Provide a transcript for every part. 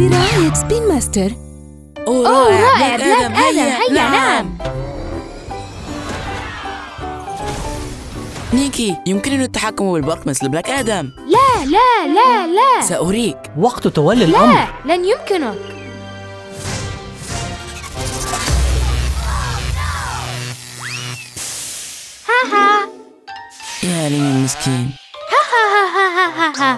برعاية سبين ماستر. أوه رائع، بلاك آدم، هيا نعم. نيكي، يمكننا التحكم بالبرق مثل بلاك آدم. لا لا لا لا، سأريك. وقت تولي الأمر. لا، لن يمكنك. ها يا ليني المسكين. ها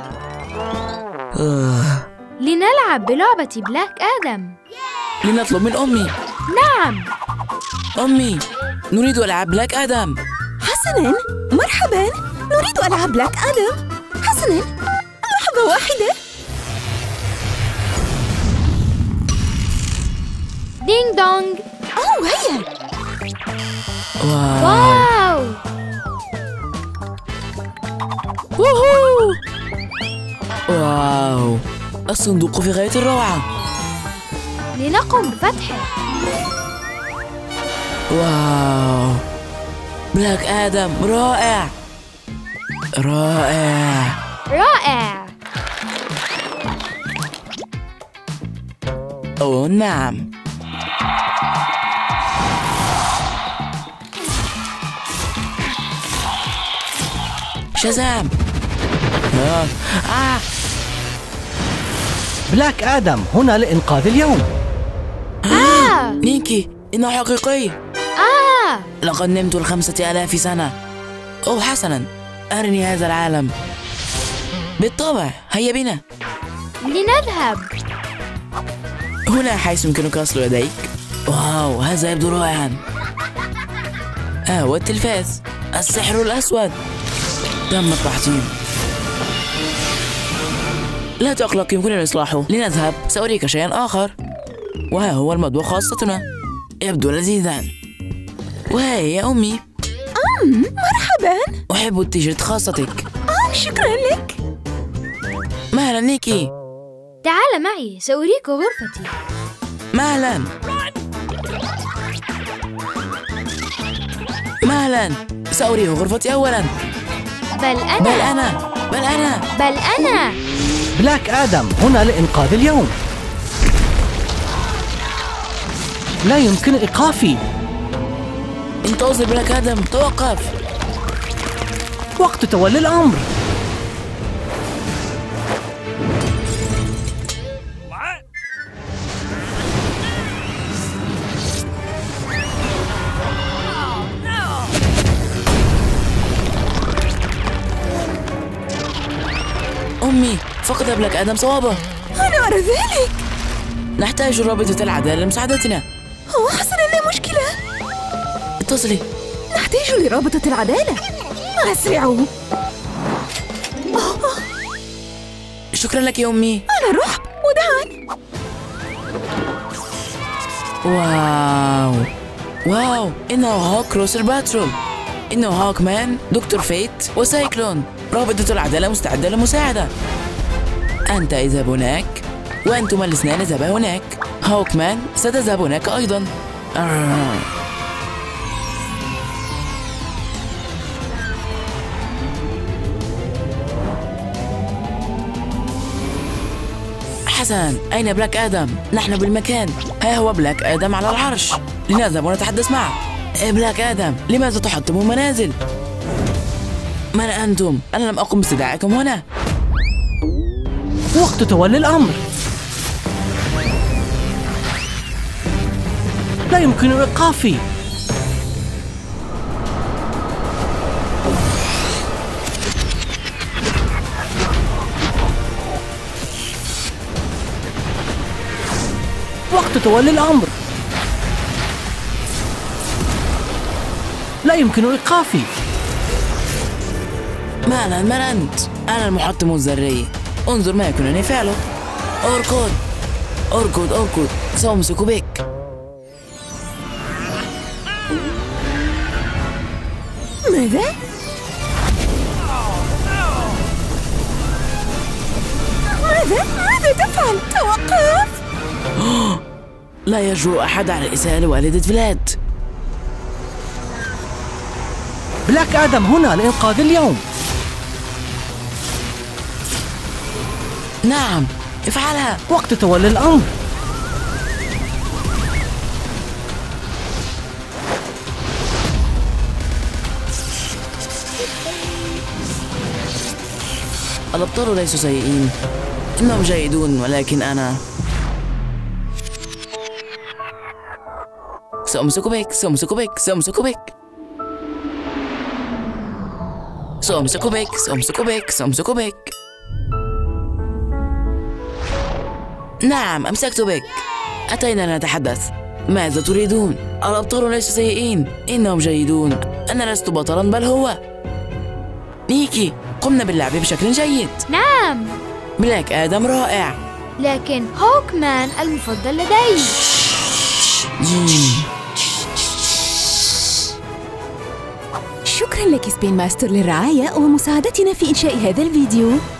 لنلعب بلعبة بلاك آدم. لنطلب من أمي. نعم. أمي، نريد ألعاب بلاك آدم. حسناً، مرحباً، نريد ألعاب بلاك آدم. حسناً، لحظة واحدة. دينغ دونغ. أوه هيا. واو. ووهو. واو، الصندوق في غاية الروعة. لنقم بفتحه. واو، بلاك آدم رائع رائع رائع. أوه نعم. شازام. بلاك آدم هنا لإنقاذ اليوم. نيكي، إنه حقيقي. لقد نمت ل5000 سنة. أوه حسناً، أرني هذا العالم. بالطبع، هيا بنا. لنذهب. هنا حيث يمكنك غسل يديك. واو، هذا يبدو رائعاً. والتلفاز، السحر الأسود. تم التحطيم. لا تقلق، يمكننا إصلاحه. لنذهب، سأريك شيئاً آخر. وها هو المطبخ خاصتنا، يبدو لذيذاً. وهي يا أمي. مرحباً. أحب التيشيرت خاصتك. شكراً لك. مهلا نيكي. تعال معي، سأريك غرفتي. مهلا مهلا، سأريه غرفتي أولا. بل أنا. بلاك آدم هنا لإنقاذ اليوم. لا يمكن إيقافي. انتظر بلاك آدم، توقف. وقت تولي الأمر. أمي، فقد بلاك آدم صوابه. أنا أرى ذلك. نحتاج رابطة العدالة لمساعدتنا. حسناً، لا مشكلة. اتصلي. نحتاج لرابطة العدالة. أسرعوا. شكرا لك يا أمي. أنا رحب، وداعاً. واو، إنه هوك روسر باترول. إنه هوك مان، دكتور فيت، وسايكلون. رابطة العدالة مستعدة للمساعدة. أنت اذهب هناك، وأنتما الاثنان اذهبا هناك. هوك مان ستذهب هناك أيضا. حسن، أين بلاك آدم؟ نحن بالمكان. ها هو بلاك آدم على العرش. لنذهب ونتحدث معه. بلاك آدم، لماذا تحطمون منازل؟ من أنتم؟ أنا لم أقم باستدعائكم هنا. وقت تولي الأمر. لا يمكن إيقافي. وقت تولي الأمر. لا يمكن إيقافي. مالا، من أنت؟ أنا المحطم الذري. انظر ما يكونني فعله. اركض، سأمسك بك. ماذا؟ ماذا تفعل؟ توقف! لا يجرؤ أحد على الإساءة لوالدة فلاد. بلاك آدم هنا لإنقاذ اليوم. نعم، افعلها. وقت تولي الأمر. الأبطال ليسوا سيئين، إنهم جيدون، ولكن أنا سأمسك بك سأمسك بك سأمسك بك سأمسك بك سأمسك بك سأمسك بك. نعم، أمسكت بك. أتينا نتحدث. ماذا تريدون؟ الأبطال ليسوا سيئين، إنهم جيدون. أنا لست بطلاً بل هو نيكي. قمنا باللعب بشكل جيد. نعم، بلاك آدم رائع. لكن هوكمان المفضل لدي. شكراً لك سبين ماستر للرعاية ومساعدتنا في إنشاء هذا الفيديو.